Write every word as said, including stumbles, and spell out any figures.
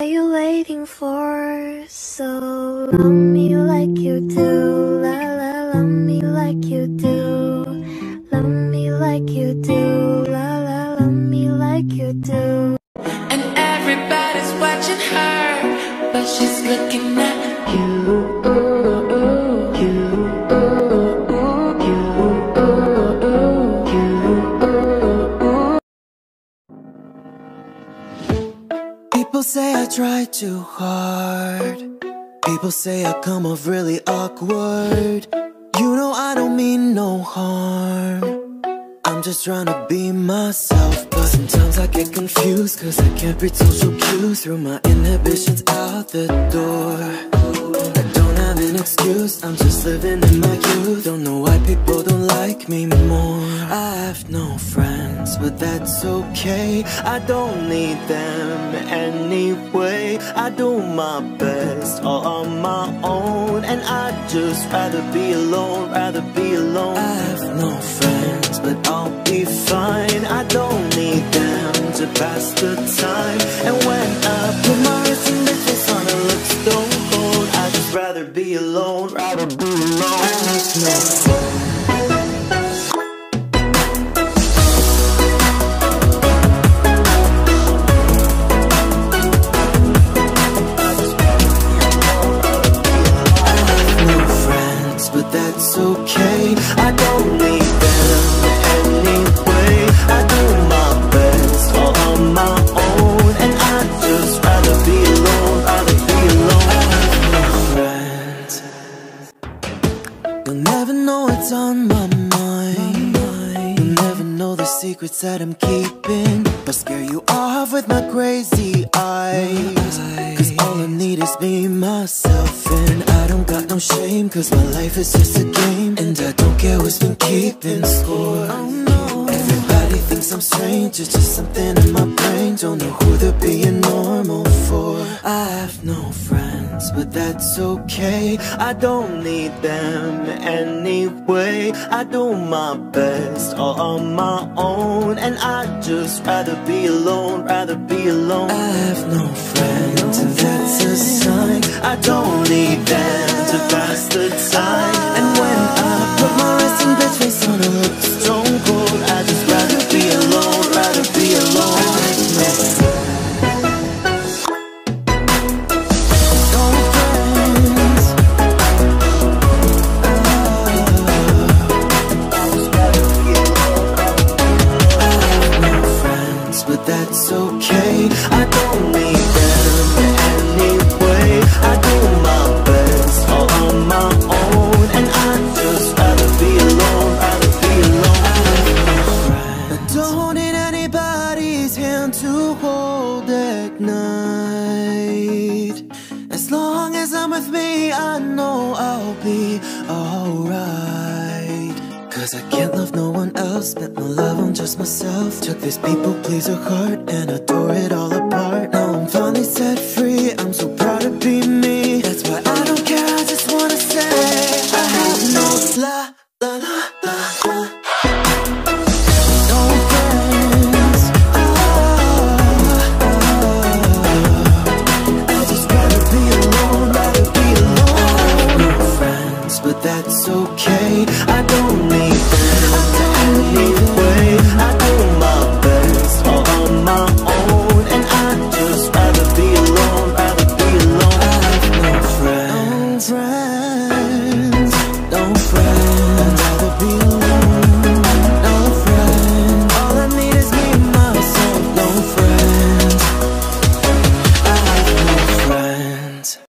What are you waiting for? So love me like you do, la la, love me like you do, love me like you do, la la, love me like you do. And everybody's watching her, but she's looking at you. People say I try too hard. People say I come off really awkward. You know I don't mean no harm. I'm just trying to be myself. But sometimes I get confused, cause I can't read social cues. Through my inhibitions out the door. I don't have an excuse, I'm just living in my youth. Don't know why people don't like me more. I have no friends, but that's okay. I don't need them anyway. I do my best all on my own, and I'd just rather be alone, rather be alone. I have no friends, but I'll be fine. I don't need them to pass the time. And when I put my wrist in the face on a look stone cold, I'd just rather be alone, rather be alone. I have no friends. That's okay, I don't need them anyway. I do my best all on my own, and I'd just rather be alone, rather be alone. I have no friends. You'll never know what's on my mind. You'll never know the secrets that I'm keeping. I'll scare you off with my crazy eyes, cause all I need is me, myself, and I don't got no shame, cause my life is just a game, and I don't care who's been keeping score. Oh no. Everybody thinks I'm strange, it's just something in my brain. Don't know who they're being normal for. I have no friends, but that's okay. I don't need them anyway. I do my best all on my own, and I'd just rather be alone, rather be alone. I have no friends, and that's a sign. I don't need them to pass the time. And when I put my resting bitch face on a look stone cold, I'd just rather be alone, rather be alone. But that's okay, I don't need them anyway. I do my best all on my own, and I'd just rather be alone, rather be alone. I don't need anybody's hand to hold at night. As long as I'm with me, I know I'll be alright. Cause I can't love no one else, spent my love on just myself. Took this people pleaser heart and I tore it all apart. Now I'm finally